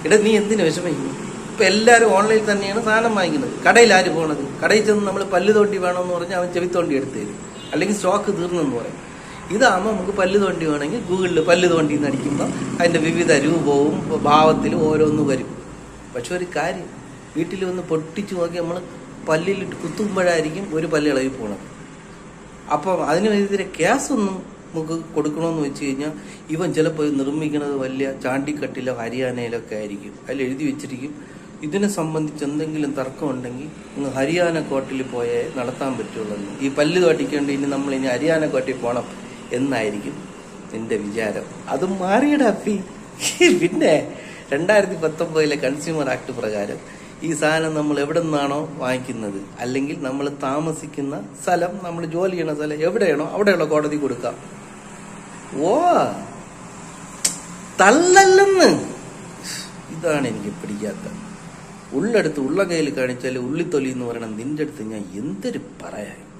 ഇവിടെ നീ എന്തിനു വിഷമിക്കുന്നു? ഇപ്പൊ എല്ലാവരും ഓൺലൈനിൽ തന്നെയാണ് സാധനം വാങ്ങിക്കുന്നത്. കടയിൽ ആര് പോണത്? കടയിൽ ചെന്ന് നമ്മൾ പല്ല് തോണ്ടി വേണമെന്ന് പറഞ്ഞാൽ അവൻ ചെവിത്തോണ്ടി എടുത്ത് തരും, അല്ലെങ്കിൽ സ്റ്റോക്ക് തീർന്നെന്ന് പറയും. ഇതാകുമ്പോൾ നമുക്ക് പല്ല് തോണ്ടി വേണമെങ്കിൽ ഗൂഗിളിൽ പല്ല് തോണ്ടി എന്ന് അടിക്കുമ്പോൾ അതിൻ്റെ വിവിധ രൂപവും ഭാവത്തിലും ഓരോന്ന് വരും. പക്ഷെ ഒരു കാര്യം, വീട്ടിൽ ഒന്ന് പൊട്ടിച്ചു നോക്കി നമ്മൾ പല്ലിലിട്ട് കുത്തുമ്പോഴായിരിക്കും ഒരു പല്ല് ഇളകി പോണത്. അപ്പം അതിനെതിരെ കേസൊന്നും നമുക്ക് കൊടുക്കണമെന്ന് വെച്ച് കഴിഞ്ഞാൽ ഇവൻ ചിലപ്പോൾ നിർമ്മിക്കുന്നത് വലിയ ചാണ്ടിക്കട്ടിലോ ഹരിയാനയിലൊക്കെ ആയിരിക്കും. അതിൽ എഴുതി വെച്ചിരിക്കും ഇതിനെ സംബന്ധിച്ച് എന്തെങ്കിലും തർക്കം ഉണ്ടെങ്കിൽ നിങ്ങൾ ഹരിയാന കോർട്ടിൽ പോയേ നടത്താൻ പറ്റുള്ളൂ. ഈ പല്ല് തോട്ടിക്കൊണ്ട് ഇനി നമ്മൾ ഇനി ഹരിയാന കോർട്ടിൽ പോകണം എന്നായിരിക്കും നിന്റെ വിചാരം. അത് മാറിയടാ അപ്പി. പിന്നെ 2019 കൺസ്യൂമർ ആക്ട് പ്രകാരം ഈ സാധനം നമ്മൾ എവിടെ നിന്നാണോ വാങ്ങിക്കുന്നത്, അല്ലെങ്കിൽ നമ്മൾ താമസിക്കുന്ന സ്ഥലം, നമ്മൾ ജോലി ചെയ്യണ സ്ഥലം എവിടെയാണോ അവിടെയുള്ള കോടതി കൊടുക്കാം. ഓ തള്ളല്ലെന്ന്. ഇതാണ് എനിക്ക് പിടിക്കാത്ത. ഉള്ളെടുത്ത് ഉള്ള കയ്യിൽ കാണിച്ചാൽ ഉള്ളിത്തൊലി എന്ന് പറയണം. നിന്റെ അടുത്ത് ഞാൻ എന്തൊരു പറയാൻ.